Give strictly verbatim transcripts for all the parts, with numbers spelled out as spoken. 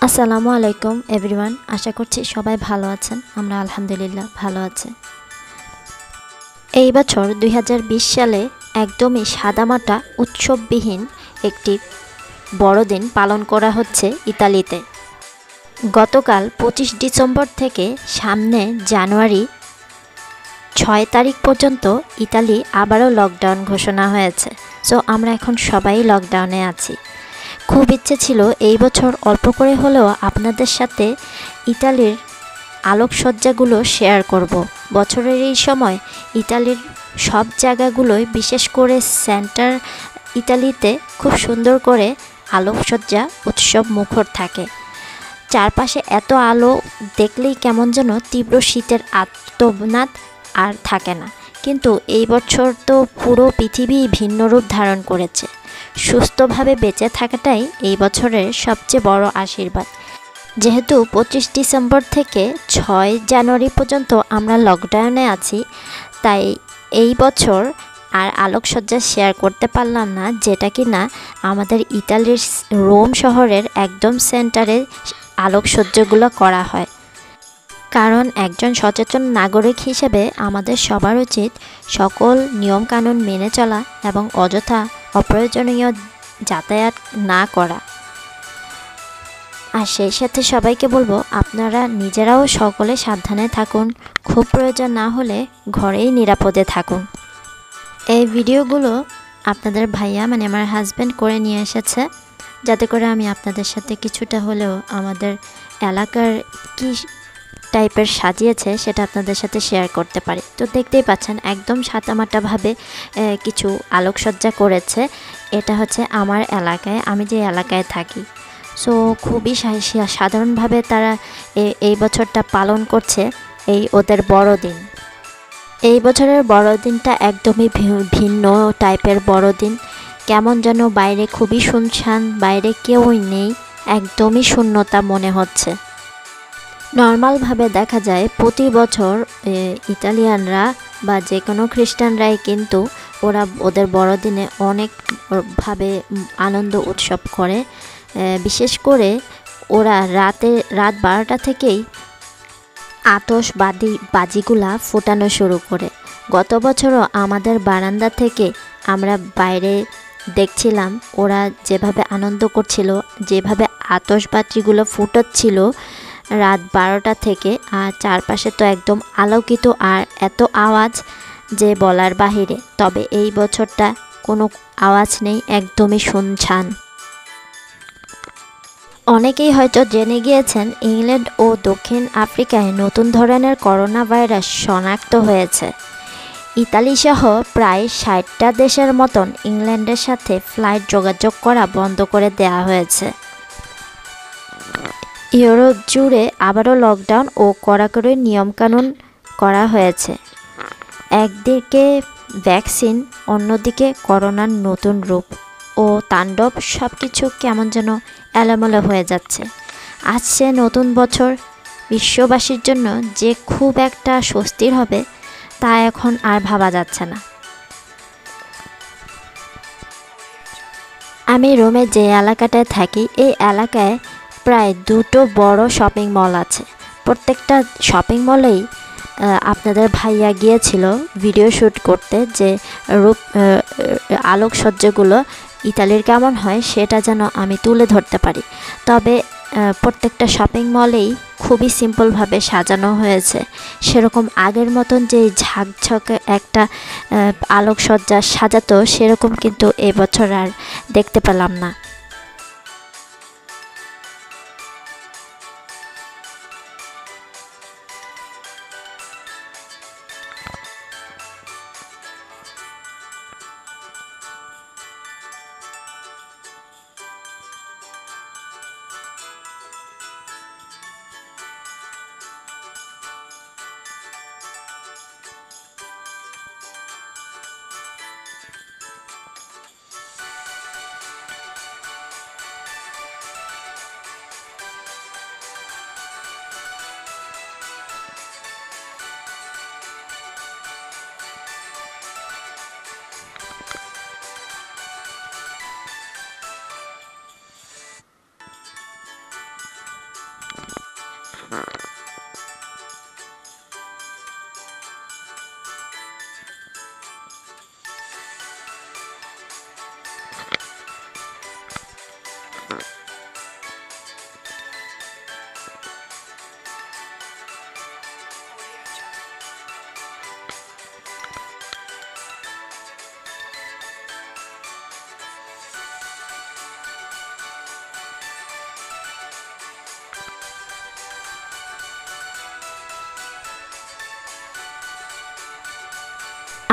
আসসালামু আলাইকুম এভরিওয়ান। আশা করছি সবাই ভালো আছেন। আমরা আলহামদুলিল্লাহ ভালো আছি। এই বছর দুই হাজার বিশ সালে একদমই সাদামাটা উৎসববিহীন একটি বড়দিন পালন করা হচ্ছে ইতালিতে। গতকাল পঁচিশ ডিসেম্বর থেকে সামনে জানুয়ারি ছয় তারিখ পর্যন্ত ইতালি আবারও লকডাউন ঘোষণা হয়েছে। সো আমরা এখন সবাই লকডাউনে আছি। খুব ইচ্ছে ছিল এই বছর অল্প করে হলেও আপনাদের সাথে ইতালির আলোকসজ্জাগুলো শেয়ার করব। বছরের এই সময় ইতালির সব জায়গাগুলোই, বিশেষ করে সেন্টার ইতালিতে খুব সুন্দর করে আলোকসজ্জা উৎসব মুখর থাকে। চারপাশে এত আলো দেখলেই কেমন যেন তীব্র শীতের আর্তনাদ আর থাকে না। কিন্তু এই বছর তো পুরো পৃথিবী ভিন্ন রূপ ধারণ করেছে। সুস্থভাবে বেঁচে থাকাটাই এই বছরের সবচেয়ে বড় আশীর্বাদ। যেহেতু পঁচিশ ডিসেম্বর থেকে ছয় জানুয়ারি পর্যন্ত আমরা লকডাউনে আছি, তাই এই বছর আর আলোকসজ্জা শেয়ার করতে পারলাম না, যেটা কি না আমাদের ইতালির রোম শহরের একদম সেন্টারে আলোকসজ্জাগুলো করা হয়। কারণ একজন সচেতন নাগরিক হিসেবে আমাদের সবার উচিত সকল নিয়মকানুন মেনে চলা এবং অযথা অপ্রয়োজনীয় যাতায়াত না করা। আর সেই সাথে সবাইকে বলবো, আপনারা নিজেরাও সকলে সাবধানে থাকুন। খুব প্রয়োজন না হলে ঘরেই নিরাপদে থাকুন। এই ভিডিওগুলো আপনাদের ভাইয়া মানে আমার হাজব্যান্ড করে নিয়ে এসেছে, যাতে করে আমি আপনাদের সাথে কিছুটা হলেও আমাদের এলাকার কি টাইপের সাজিয়েছে সেটা আপনাদের সাথে শেয়ার করতে পারি। তো দেখতেই পাচ্ছেন একদম সাদামাটাভাবে কিছু আলোকসজ্জা করেছে। এটা হচ্ছে আমার এলাকায়, আমি যে এলাকায় থাকি। সো খুবই সাধারণভাবে তারা এই বছরটা পালন করছে, এই ওদের বড়দিন। এই বছরের বড়দিনটা একদমই ভিন্ন টাইপের বড়দিন। কেমন যেন বাইরে খুবই শুনশান, বাইরে কেউই নেই, একদমই শূন্যতা মনে হচ্ছে। নর্মালভাবে দেখা যায় প্রতি বছর ইতালিয়ানরা বা যে কোনো খ্রিস্টানরাই কিন্তু ওরা ওদের বড়দিনে অনেকভাবে আনন্দ উৎসব করে। বিশেষ করে ওরা রাতে রাত বারোটা থেকেই আতশবাজি বাজিগুলা ফোটানো শুরু করে। গত বছরও আমাদের বারান্দা থেকে আমরা বাইরে দেখছিলাম ওরা যেভাবে আনন্দ করছিল, যেভাবে আতশবাজিগুলো ফুটাচ্ছিল রাত বারোটা থেকে। আর চারপাশে তো একদম আলোকিত আর এত আওয়াজ যে বলার বাহিরে। তবে এই বছরটা কোনো আওয়াজ নেই, একদমই শুনশান। অনেকেই হয়তো জেনে গিয়েছেন ইংল্যান্ড ও দক্ষিণ আফ্রিকায় নতুন ধরনের করোনা ভাইরাস শনাক্ত হয়েছে। ইতালি সহ প্রায় ষাটটা দেশের মতন ইংল্যান্ডের সাথে ফ্লাইট যোগাযোগ করা বন্ধ করে দেওয়া হয়েছে। ইউরোপ জুড়ে আবারও লকডাউন ও কড়াকড়ি নিয়মকানুন করা হয়েছে। একদিকে ভ্যাকসিন, অন্যদিকে করোনার নতুন রূপ ও তাণ্ডব, সব কিছু কেমন যেন এলোমেলো হয়ে যাচ্ছে। আসছে নতুন বছর, বিশ্ববাসীর জন্য যে খুব একটা স্বস্তির হবে তা এখন আর ভাবা যাচ্ছে না। আমি রোমে যে এলাকাটায় থাকি, এই এলাকায় প্রায় দুটো বড় শপিং মল আছে। প্রত্যেকটা শপিং মলেই আপনাদের ভাইয়া গিয়েছিল ভিডিও শ্যুট করতে, যে রূপ আলোকসজ্জাগুলো ইতালির কেমন হয় সেটা যেন আমি তুলে ধরতে পারি। তবে প্রত্যেকটা শপিং মলেই খুবই সিম্পলভাবে সাজানো হয়েছে। সেরকম আগের মতন যে ঝাঁকঝকে একটা আলোকসজ্জা সাজাতো, সেরকম কিন্তু এবছর আর দেখতে পেলাম না।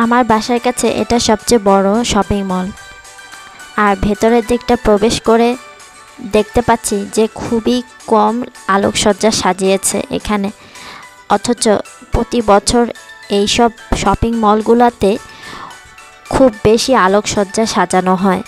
আমার বাসার কাছে এটা সবচেয়ে বড় শপিং মল। আর ভেতরের দিকটা প্রবেশ করে দেখতে পাচ্ছি যে খুবই কম আলোকসজ্জা সাজিয়েছে এখানে, অথচ প্রতি বছর এইসব শপিং মলগুলোতে খুব বেশি আলোকসজ্জা সাজানো হয়।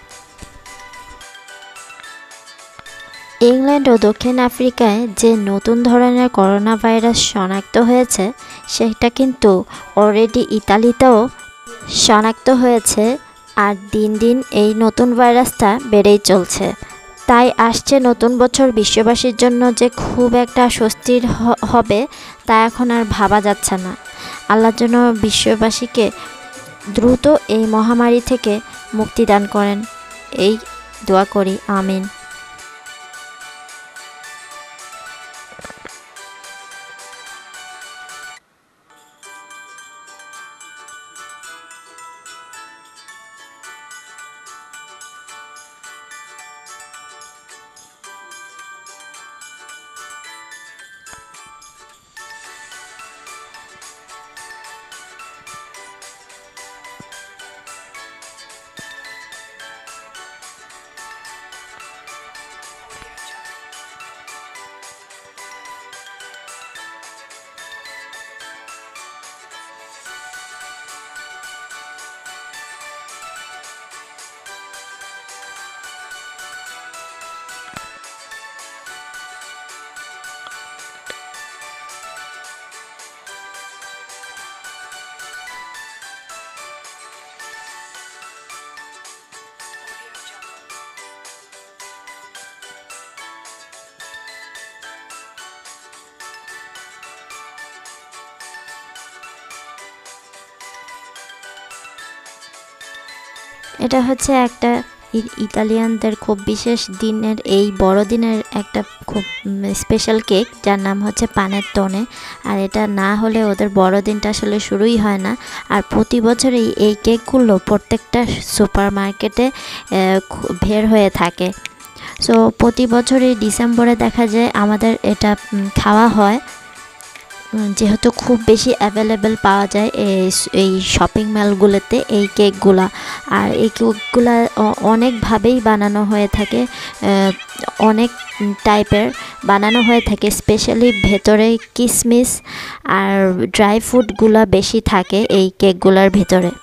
ইংল্যান্ড ও দক্ষিণ আফ্রিকায় যে নতুন ধরনের করোনা ভাইরাস শনাক্ত হয়েছে সেটা কিন্তু অলরেডি ইতালিতেও শনাক্ত হয়েছে, আর দিন দিন এই নতুন ভাইরাসটা বেড়েই চলছে। তাই আসছে নতুন বছর বিশ্ববাসীর জন্য যে খুব একটা স্বস্তির হবে তা এখন আর ভাবা যাচ্ছে না। আল্লাহর জন্য বিশ্ববাসীকে দ্রুত এই মহামারী থেকে মুক্তি দান করেন, এই দোয়া করি, আমিন। এটা হচ্ছে একটা ইতালিয়ানদের খুব বিশেষ দিনের, এই বড়দিনের একটা খুব স্পেশাল কেক, যার নাম হচ্ছে পানেত্তোনে। আর এটা না হলে ওদের বড়দিনটা আসলে শুরুই হয় না। আর প্রতি বছরই এই কেকগুলো প্রত্যেকটা সুপার মার্কেটে বের হয়ে থাকে। সো প্রতি বছরই ডিসেম্বরে দেখা যায় আমাদের এটা খাওয়া হয়, যেহেতু খুব বেশি অ্যাভেলেবেল পাওয়া যায় এই শপিং মলগুলোতে এই কেকগুলা। আর এই কেকগুলা অনেকভাবেই বানানো হয়ে থাকে, অনেক টাইপের বানানো হয়ে থাকে, স্পেশালি ভেতরে কিশমিশ আর ড্রাই ফ্রুটগুলা বেশি থাকে এই কেকগুলার ভেতরে।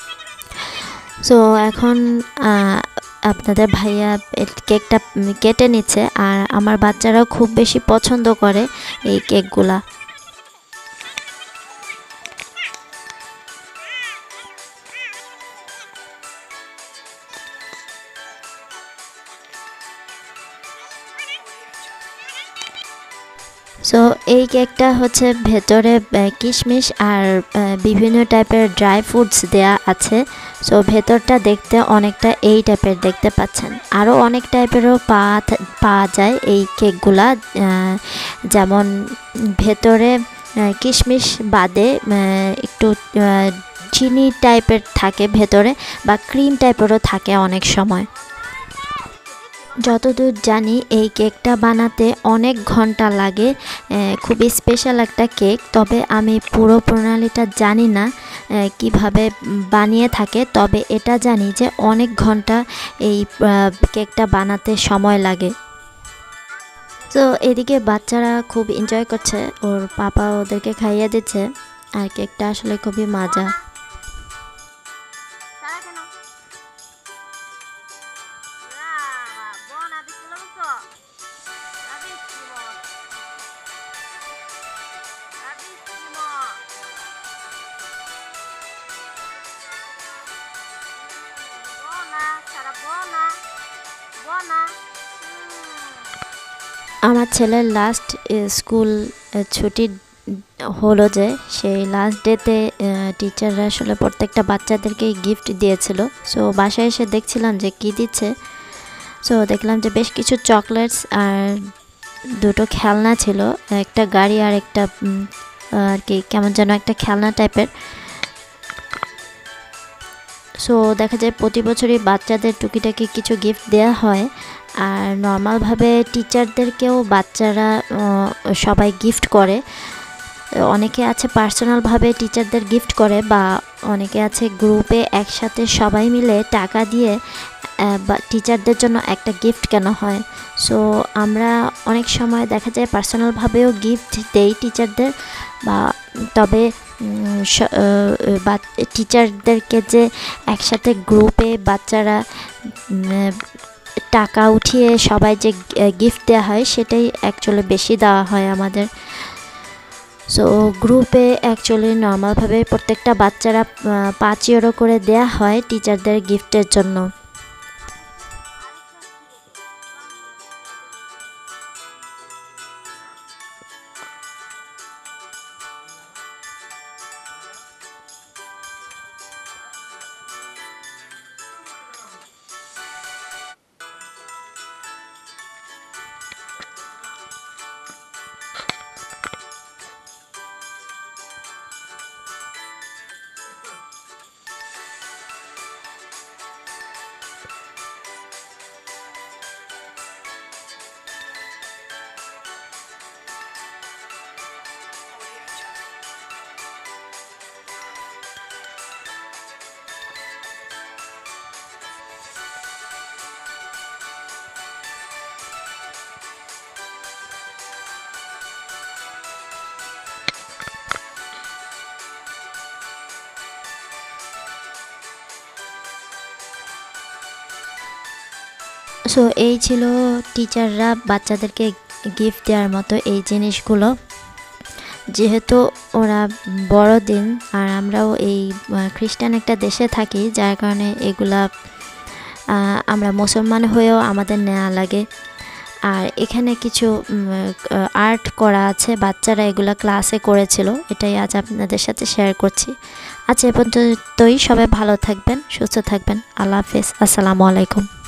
সো এখন আপনাদের ভাইয়া কেকটা কেটে নিচ্ছে, আর আমার বাচ্চারাও খুব বেশি পছন্দ করে এই কেকগুলা। সো এই কেকটা হচ্ছে ভেতরে কিশমিশ আর বিভিন্ন টাইপের ড্রাই ফ্রুটস দেয়া আছে। সো ভেতরটা দেখতে অনেকটা এই টাইপের দেখতে পাচ্ছেন। আরও অনেক টাইপেরও পাওয়া পাওয়া যায় এই কেকগুলা, যেমন ভেতরে কিশমিশ বাদে একটু চিনি টাইপের থাকে ভেতরে, বা ক্রিম টাইপেরও থাকে অনেক সময়। যতদূর জানি এই কেকটা বানাতে অনেক ঘন্টা লাগে, খুবই স্পেশাল একটা কেক। তবে আমি পুরো প্রণালীটা জানি না কিভাবে বানিয়ে থাকে, তবে এটা জানি যে অনেক ঘন্টা এই কেকটা বানাতে সময় লাগে। তো এদিকে বাচ্চারা খুব এনজয় করছে, ওর পাপা ওদেরকে খাইয়ে দিচ্ছে, আর কেকটা আসলে খুবই মজা। আমার ছেলের লাস্ট স্কুল ছুটি হলো, যে সেই লাস্ট ডেতে টিচাররা আসলে প্রত্যেকটা বাচ্চাদেরকে গিফট দিয়েছিল। সো বাসায় এসে দেখছিলাম যে কি দিচ্ছে। সো দেখলাম যে বেশ কিছু চকলেটস আর দুটো খেলনা ছিল, একটা গাড়ি আর একটা আর কি কেমন যেন একটা খেলনা টাইপের। সো দেখা যায় প্রতি বছরই বাচ্চাদের টুকিটাকি কিছু গিফট দেওয়া হয়, আর নর্মালভাবে টিচারদেরকেও বাচ্চারা সবাই গিফট করে। অনেকে আছে পার্সোনালভাবে টিচারদের গিফট করে, বা অনেকে আছে গ্রুপে একসাথে সবাই মিলে টাকা দিয়ে বা টিচারদের জন্য একটা গিফট কেনা হয়। সো আমরা অনেক সময় দেখা যায় পার্সোনালভাবেও গিফট দেই টিচারদের, বা তবে বা টিচারদেরকে যে একসাথে গ্রুপে বাচ্চারা টাকা উঠিয়ে সবাই যে গিফট দেওয়া হয় সেটাই অ্যাকচুয়ালি বেশি দেওয়া হয় আমাদের। সো গ্রুপে অ্যাকচুয়ালি নর্মালভাবে প্রত্যেকটা বাচ্চারা পাঁচ ইউরো করে দেয়া হয় টিচারদের গিফটের জন্য। সো এই ছিল টিচাররা বাচ্চাদেরকে গিফট দেওয়ার মতো এই জিনিসগুলো। যেহেতু ওরা বড়দিন আর আমরাও এই খ্রিস্টান একটা দেশে থাকি, যার কারণে এগুলা আমরা মুসলমান হয়েও আমাদের নেওয়া লাগে। আর এখানে কিছু আর্ট করা আছে, বাচ্চারা এগুলা ক্লাসে করেছিল, এটাই আজ আপনাদের সাথে শেয়ার করছি। আজ এ পর্যন্তই। সবাই ভালো থাকবেন, সুস্থ থাকবেন। আল্লাহ হাফেজ, আসসালামু আলাইকুম।